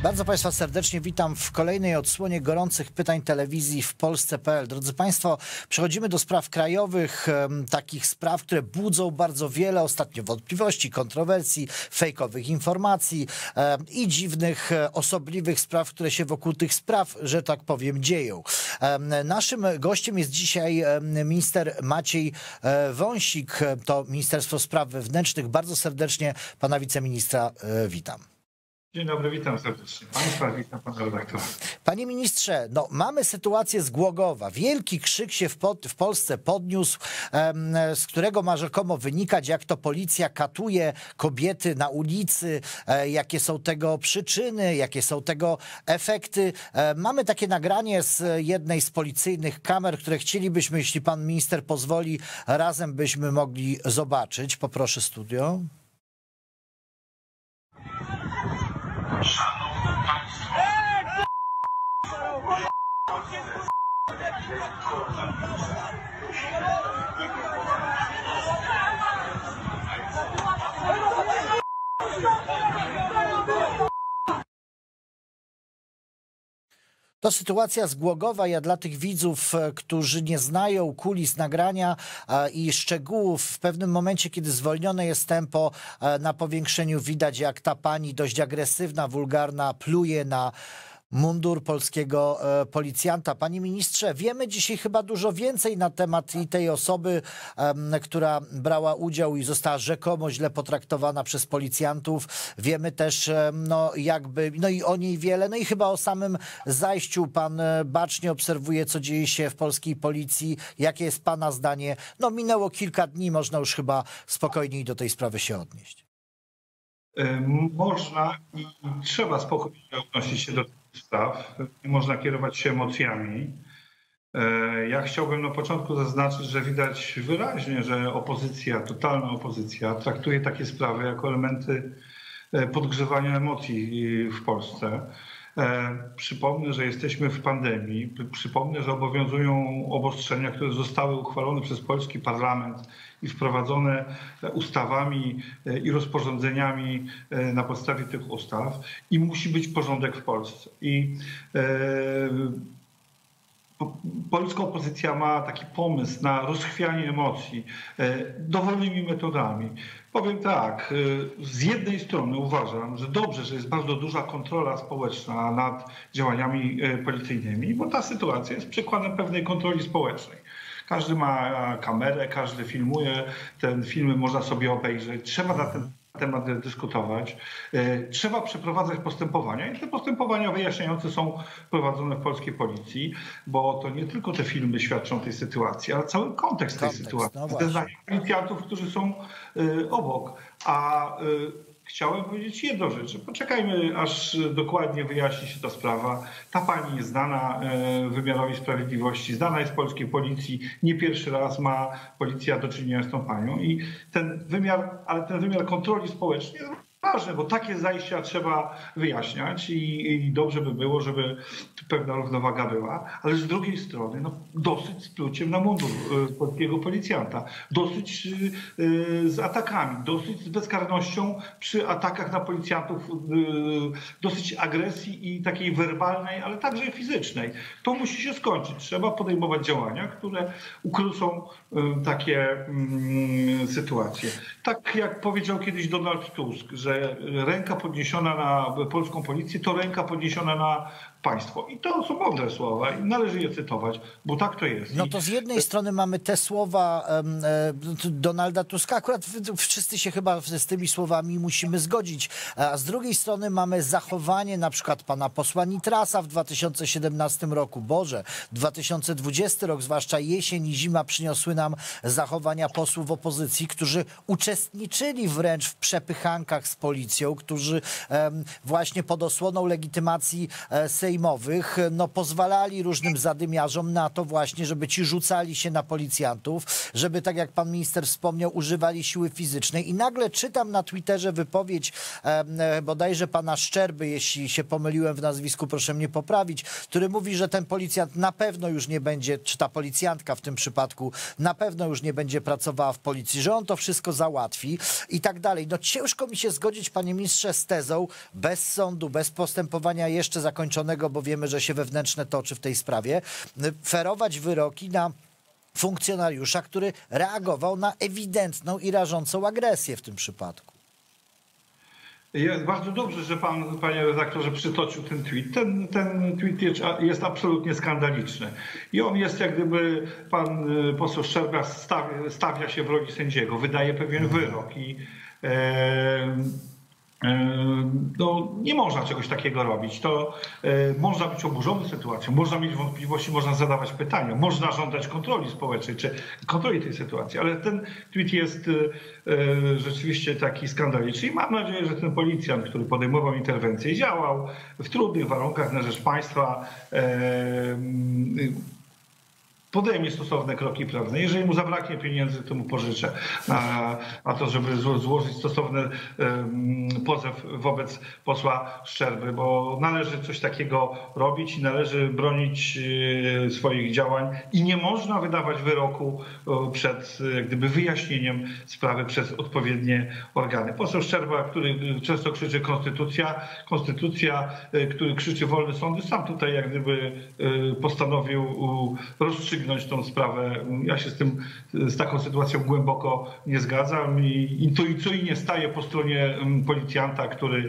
Bardzo Państwa serdecznie witam w kolejnej odsłonie gorących pytań telewizji w Polsce.pl. Drodzy Państwo, przechodzimy do spraw krajowych, takich spraw, które budzą bardzo wiele ostatnio wątpliwości, kontrowersji, fejkowych informacji i dziwnych, osobliwych spraw, które się wokół tych spraw, że tak powiem, dzieją. Naszym gościem jest dzisiaj minister Maciej Wąsik, to Ministerstwo Spraw Wewnętrznych. Bardzo serdecznie pana wiceministra witam. Dzień dobry, witam serdecznie Państwa, witam pana redaktora. Panie ministrze, no mamy sytuację z Głogowa. Wielki krzyk się w Polsce podniósł, z którego ma rzekomo wynikać, jak to policja katuje kobiety na ulicy, jakie są tego przyczyny, jakie są tego efekty. Mamy takie nagranie z jednej z policyjnych kamer, które chcielibyśmy, jeśli pan minister pozwoli, razem byśmy mogli zobaczyć. Poproszę studio. Szanowni Państwo! To sytuacja z Głogowa. Ja dla tych widzów, którzy nie znają kulis nagrania i szczegółów, w pewnym momencie, kiedy zwolnione jest tempo, na powiększeniu widać, jak ta pani dość agresywna, wulgarna pluje na mundur polskiego policjanta. Panie ministrze, wiemy dzisiaj chyba dużo więcej na temat i tej osoby, która brała udział i została rzekomo źle potraktowana przez policjantów. Wiemy też no i o niej wiele, no i chyba o samym zajściu. Pan bacznie obserwuje, co dzieje się w polskiej policji. Jakie jest pana zdanie? No minęło kilka dni, można już chyba spokojniej do tej sprawy się odnieść. Można i trzeba spokojnie odnosić się do tych spraw. Nie można kierować się emocjami. Ja chciałbym na początku zaznaczyć, że widać wyraźnie, że opozycja, totalna opozycja traktuje takie sprawy jako elementy podgrzewania emocji w Polsce. Przypomnę, że jesteśmy w pandemii. Przypomnę, że obowiązują obostrzenia, które zostały uchwalone przez polski parlament i wprowadzone ustawami i rozporządzeniami na podstawie tych ustaw. I musi być porządek w Polsce. I polska opozycja ma taki pomysł na rozchwianie emocji dowolnymi metodami. Powiem tak, z jednej strony uważam, że dobrze, że jest bardzo duża kontrola społeczna nad działaniami policyjnymi, bo ta sytuacja jest przykładem pewnej kontroli społecznej. Każdy ma kamerę, każdy filmuje, ten film można sobie obejrzeć. Trzeba na ten temat dyskutować. Trzeba przeprowadzać postępowania i te postępowania wyjaśniające są prowadzone w polskiej policji, bo to nie tylko te filmy świadczą tej sytuacji, ale cały kontekst tej sytuacji. No zeznania policjantów, którzy są obok. Chciałem powiedzieć jedną rzecz, że poczekajmy, aż dokładnie wyjaśni się ta sprawa. Ta pani jest znana wymiarowi sprawiedliwości, znana jest polskiej policji. Nie pierwszy raz ma policja do czynienia z tą panią. I ten wymiar kontroli społecznej jest ważny, bo takie zajścia trzeba wyjaśniać i dobrze by było, żeby pewna równowaga była. Ale z drugiej strony dosyć z pluciem na mundur polskiego policjanta. Dosyć z atakami, dosyć z bezkarnością przy atakach na policjantów, dosyć agresji i takiej werbalnej, ale także fizycznej. To musi się skończyć. Trzeba podejmować działania, które ukrócą takie sytuacje. Tak jak powiedział kiedyś Donald Tusk, że ręka podniesiona na polską policję to ręka podniesiona na państwo. I to są mądre słowa i należy je cytować, bo tak to jest. No to z jednej strony mamy te słowa Donalda Tuska, akurat wszyscy się chyba z tymi słowami musimy zgodzić, a z drugiej strony mamy zachowanie na przykład pana posła Nitrasa w 2017 roku. Boże, 2020 rok, zwłaszcza jesień i zima przyniosły nam zachowania posłów opozycji, którzy uczestniczyli wręcz w przepychankach z policją, którzy właśnie pod osłoną legitymacji sejmowych pozwalali różnym zadymiarzom na to właśnie, żeby ci rzucali się na policjantów, żeby, tak jak pan minister wspomniał, używali siły fizycznej. I nagle czytam na Twitterze wypowiedź bodajże pana Szczerby, jeśli się pomyliłem w nazwisku, proszę mnie poprawić, który mówi, że ten policjant na pewno już nie będzie, czy ta policjantka w tym przypadku, na pewno już nie będzie pracowała w policji, że on to wszystko załatwi i tak dalej. No ciężko mi się zgodzić zgodzić, panie ministrze, z tezą bez sądu, bez postępowania jeszcze zakończonego, bo wiemy, że się wewnętrzne toczy w tej sprawie, ferować wyroki na funkcjonariusza, który reagował na ewidentną i rażącą agresję w tym przypadku? Bardzo dobrze, że pan, panie redaktorze, przytoczył ten tweet. Ten tweet jest absolutnie skandaliczny. I on jest, jak gdyby pan poseł Szczerba stawia się w roli sędziego, wydaje pewien wyrok i no, nie można czegoś takiego robić. To można być oburzony sytuacją, można mieć wątpliwości, można zadawać pytania, można żądać kontroli społecznej czy kontroli tej sytuacji, ale ten tweet jest rzeczywiście taki skandaliczny i mam nadzieję, że ten policjant, który podejmował interwencję i działał w trudnych warunkach na rzecz państwa, podejmie stosowne kroki prawne. Jeżeli mu zabraknie pieniędzy, to mu pożyczę na to, żeby złożyć stosowny pozew wobec posła Szczerby, bo należy coś takiego robić i należy bronić swoich działań i nie można wydawać wyroku przed jak gdyby wyjaśnieniem sprawy przez odpowiednie organy. Poseł Szczerba, który często krzyczy konstytucja, który krzyczy wolne sądy, sam tutaj jak gdyby postanowił rozstrzygnąć tą sprawę. Ja się z taką sytuacją głęboko nie zgadzam i intuicyjnie staję po stronie policjanta, który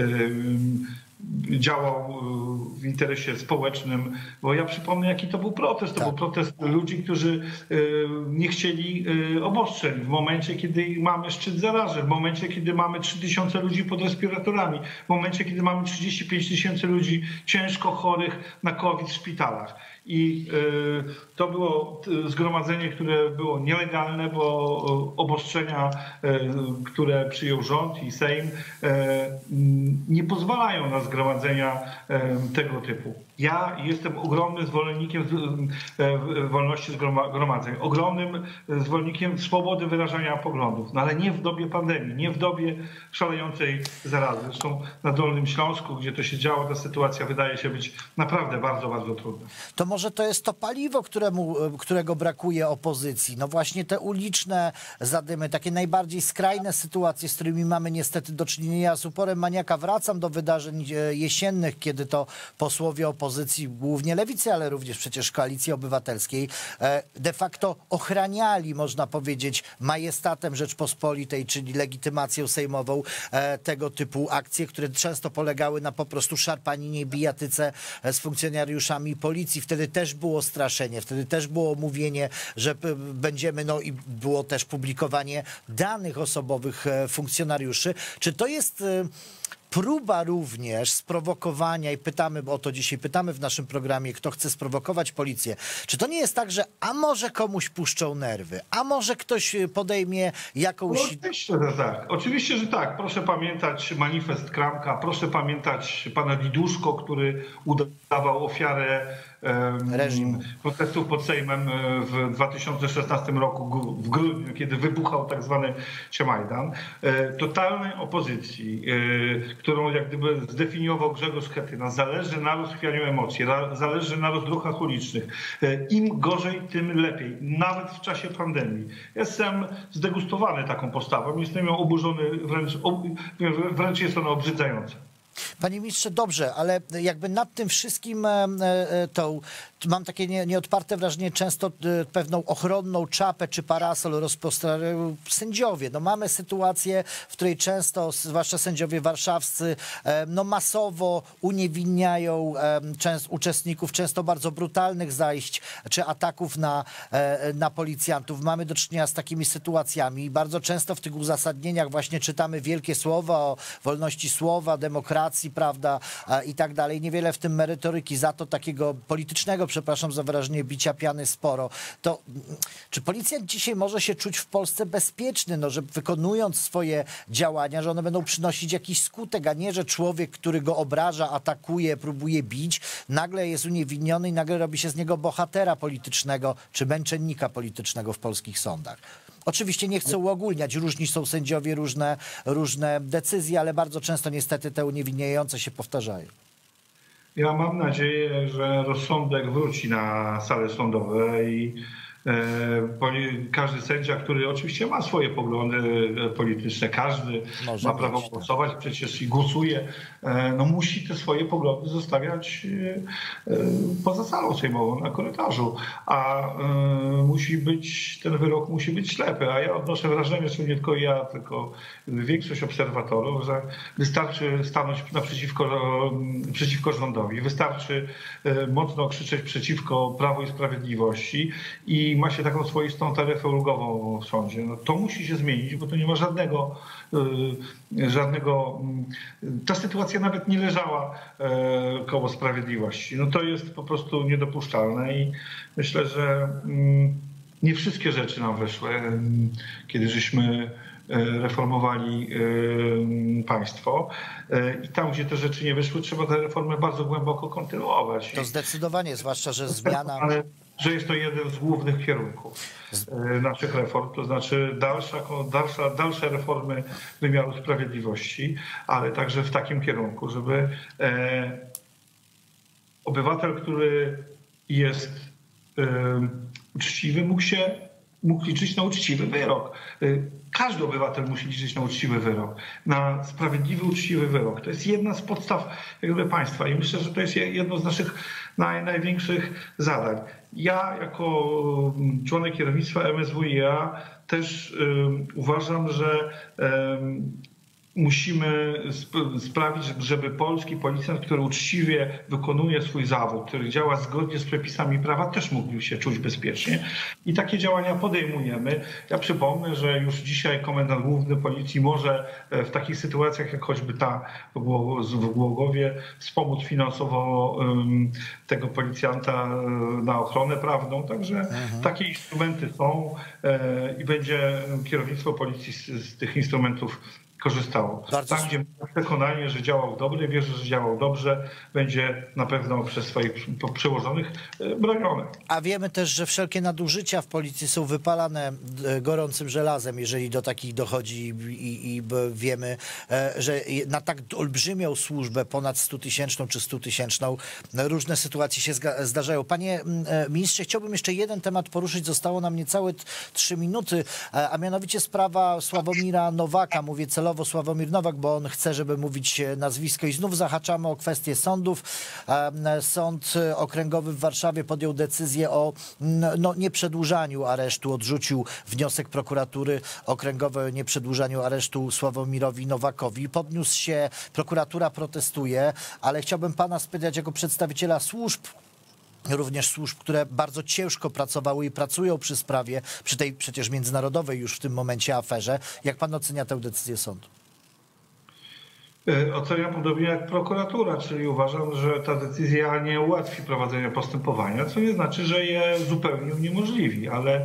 działał w interesie społecznym, bo ja przypomnę, jaki to był protest. To był protest ludzi, którzy nie chcieli obostrzeń w momencie, kiedy mamy szczyt zarażeń, w momencie, kiedy mamy 3000 ludzi pod respiratorami, w momencie, kiedy mamy 35 000 ludzi ciężko chorych na COVID w szpitalach. I to było zgromadzenie, które było nielegalne, bo obostrzenia, które przyjął rząd i Sejm, nie pozwalają na zgromadzenia tego typu. Ja jestem ogromnym zwolennikiem wolności zgromadzeń, ogromnym zwolennikiem swobody wyrażania poglądów, no ale nie w dobie pandemii, nie w dobie szalejącej zarazy. Zresztą na Dolnym Śląsku, gdzie to się działo, ta sytuacja wydaje się być naprawdę bardzo, bardzo trudna. To może to jest to paliwo, którego brakuje opozycji. No właśnie te uliczne zadymy, takie najbardziej skrajne sytuacje, z którymi mamy niestety do czynienia. Z uporem maniaka wracam do wydarzeń jesiennych, kiedy to posłowie opozycji, głównie lewicy, ale również przecież Koalicji Obywatelskiej, de facto ochraniali, można powiedzieć, majestatem Rzeczpospolitej, czyli legitymacją sejmową, tego typu akcje, które często polegały na po prostu szarpaninie i bijatyce z funkcjonariuszami policji. Wtedy też było straszenie, wtedy też było mówienie, że będziemy, no i było też publikowanie danych osobowych funkcjonariuszy. Czy to jest próba również sprowokowania, i pytamy o to dzisiaj, pytamy w naszym programie, kto chce sprowokować policję. Czy to nie jest tak, że a może komuś puszczą nerwy, a może ktoś podejmie jakąś... No, oczywiście, że tak. Oczywiście, że tak. Proszę pamiętać manifest Kramka, proszę pamiętać pana Diduszko, który udawał ofiarę protestów pod Sejmem w 2016 roku, w grudniu, kiedy wybuchał tak zwany Siemajdan. Totalnej opozycji, którą jak gdyby zdefiniował Grzegorz Schetyna, zależy na rozchwianiu emocji, zależy na rozruchach ulicznych. Im gorzej, tym lepiej. Nawet w czasie pandemii. Jestem zdegustowany taką postawą, jestem ją oburzony, wręcz jest ona obrzydzająca. Panie ministrze, dobrze, ale jakby nad tym wszystkim mam takie nieodparte wrażenie, często pewną ochronną czapę czy parasol rozpostrają sędziowie. No mamy sytuację, w której często, zwłaszcza sędziowie warszawscy, no masowo uniewinniają uczestników często bardzo brutalnych zajść czy ataków na policjantów. Mamy do czynienia z takimi sytuacjami i bardzo często w tych uzasadnieniach właśnie czytamy wielkie słowa o wolności słowa, demokracji, prawda, i tak dalej. Niewiele w tym merytoryki, za to takiego politycznego, przepraszam za wyrażenie, bicia piany sporo. To czy policjant dzisiaj może się czuć w Polsce bezpieczny, no, że wykonując swoje działania, że one będą przynosić jakiś skutek, a nie, że człowiek, który go obraża, atakuje, próbuje bić, nagle jest uniewinniony i nagle robi się z niego bohatera politycznego czy męczennika politycznego w polskich sądach. Oczywiście nie chcę uogólniać, różni są sędziowie, różne decyzje, ale bardzo często niestety te uniewinniające się powtarzają. Ja mam nadzieję, że rozsądek wróci na sale sądowe i Każdy sędzia, który oczywiście ma swoje poglądy polityczne, każdy ma prawo głosować, przecież i głosuje, no musi te swoje poglądy zostawiać poza salą sejmową, na korytarzu, a ten wyrok musi być ślepy. A ja odnoszę wrażenie, że nie tylko ja, tylko większość obserwatorów, że wystarczy stanąć przeciwko rządowi, wystarczy mocno krzyczeć przeciwko Prawu i Sprawiedliwości i ma się taką swoistą taryfę ulgową w sądzie. No, to musi się zmienić, bo to nie ma żadnego. Ta sytuacja nawet nie leżała koło sprawiedliwości. No to jest po prostu niedopuszczalne i myślę, że nie wszystkie rzeczy nam wyszły, kiedy żeśmy reformowali państwo. I tam, gdzie te rzeczy nie wyszły, trzeba tę reformę bardzo głęboko kontynuować. To zdecydowanie, zwłaszcza, że zmiana... Że jest to jeden z głównych kierunków naszych reform, to znaczy dalsze reformy wymiaru sprawiedliwości, ale także w takim kierunku, żeby obywatel, który jest uczciwy, mógł liczyć na uczciwy wyrok. Każdy obywatel musi liczyć na uczciwy wyrok, na sprawiedliwy, uczciwy wyrok. To jest jedna z podstaw państwa i myślę, że to jest jedno z naszych największych zadań. Ja jako członek kierownictwa MSWiA też uważam, że musimy sprawić, żeby polski policjant, który uczciwie wykonuje swój zawód, który działa zgodnie z przepisami prawa, też mógł się czuć bezpiecznie. I takie działania podejmujemy. Ja przypomnę, że już dzisiaj komendant główny policji może w takich sytuacjach, jak choćby ta w Głogowie, wspomóc finansowo tego policjanta na ochronę prawną. Także takie instrumenty są i będzie kierownictwo policji z tych instrumentów korzystało. Tam, gdzie ma przekonanie, że działał dobrze, wierzę, że działał dobrze, będzie na pewno przez swoich przełożonych broniony. A wiemy też, że wszelkie nadużycia w policji są wypalane gorącym żelazem, jeżeli do takich dochodzi i wiemy, że na tak olbrzymią służbę, ponad 100-tysięczną czy 100-tysięczną, różne sytuacje się zdarzają. Panie ministrze, chciałbym jeszcze jeden temat poruszyć. Zostało nam niecałe 3 minuty, a mianowicie sprawa Sławomira Nowaka. Mówię celowo Sławomir Nowak, bo on chce, żeby mówić nazwisko i znów zahaczamy o kwestię sądów. Sąd okręgowy w Warszawie podjął decyzję o nieprzedłużaniu aresztu, odrzucił wniosek prokuratury okręgowej o nieprzedłużaniu aresztu Sławomirowi Nowakowi. Podniósł się, prokuratura protestuje, ale chciałbym pana spytać jako przedstawiciela służb, również służb, które bardzo ciężko pracowały i pracują przy sprawie, przy tej przecież międzynarodowej już w tym momencie aferze. Jak pan ocenia tę decyzję sądu? Oceniam podobnie jak prokuratura, czyli uważam, że ta decyzja nie ułatwi prowadzenia postępowania, co nie znaczy, że je zupełnie uniemożliwi, ale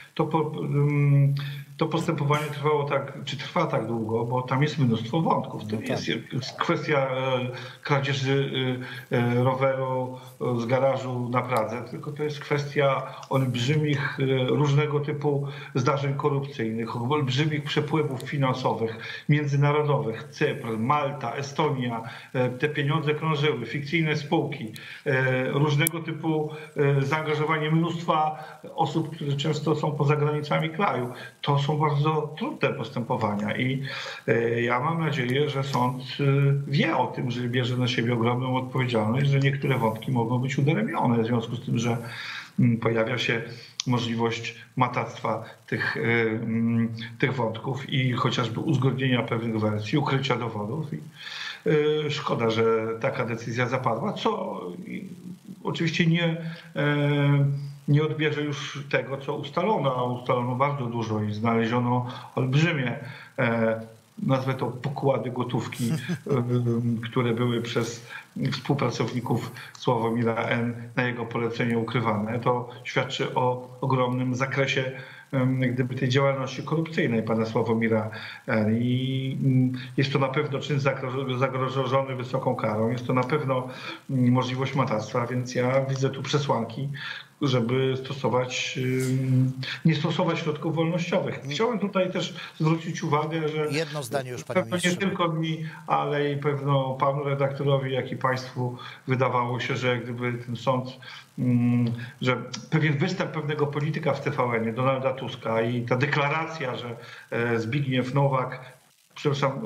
to postępowanie trwa tak długo, bo tam jest mnóstwo wątków. To nie jest kwestia kradzieży roweru z garażu na Pradze, tylko to jest kwestia olbrzymich różnego typu zdarzeń korupcyjnych, olbrzymich przepływów finansowych, międzynarodowych. Cypr, Malta, Estonia, te pieniądze krążyły, fikcyjne spółki, różnego typu zaangażowanie mnóstwa osób, które często są poza granicami kraju. To są bardzo trudne postępowania i ja mam nadzieję, że sąd wie o tym, że bierze na siebie ogromną odpowiedzialność, że niektóre wątki mogą być udaremnione w związku z tym, że pojawia się możliwość matactwa tych wątków i chociażby uzgodnienia pewnych wersji, ukrycia dowodów. I szkoda, że taka decyzja zapadła, co oczywiście nie odbierze już tego, co ustalono, a ustalono bardzo dużo i znaleziono olbrzymie, nazwę to pokłady gotówki, które były przez współpracowników Sławomira N. na jego polecenie ukrywane. To świadczy o ogromnym zakresie gdyby tej działalności korupcyjnej pana Sławomira N. I jest to na pewno czyn zagrożony wysoką karą, jest to na pewno możliwość matactwa, więc ja widzę tu przesłanki, żeby nie stosować środków wolnościowych. Chciałem tutaj też zwrócić uwagę, że jedno zdanie już, panie pewno nie ministrze. tylko mi, ale i pewno panu redaktorowi, jak i państwu wydawało się, że jak gdyby ten sąd, że pewien występ pewnego polityka w TVN-ie, Donalda Tuska i ta deklaracja, że Zbigniew Nowak, przepraszam,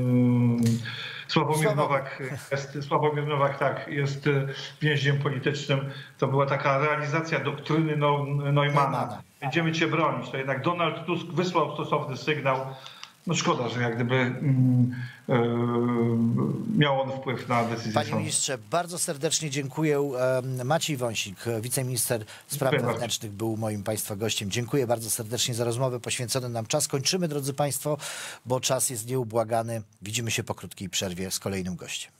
Sławomir Nowak tak, jest więźniem politycznym. To była taka realizacja doktryny Neumana. Będziemy cię bronić. To jednak Donald Tusk wysłał stosowny sygnał. No szkoda, że jak gdyby miał on wpływ na decyzję Panie sądu. ministrze, bardzo serdecznie dziękuję. Maciej Wąsik, wiceminister spraw wewnętrznych, był moim państwa gościem. Dziękuję bardzo serdecznie za rozmowę, poświęcony nam czas. Kończymy, drodzy państwo, bo czas jest nieubłagany. Widzimy się po krótkiej przerwie z kolejnym gościem.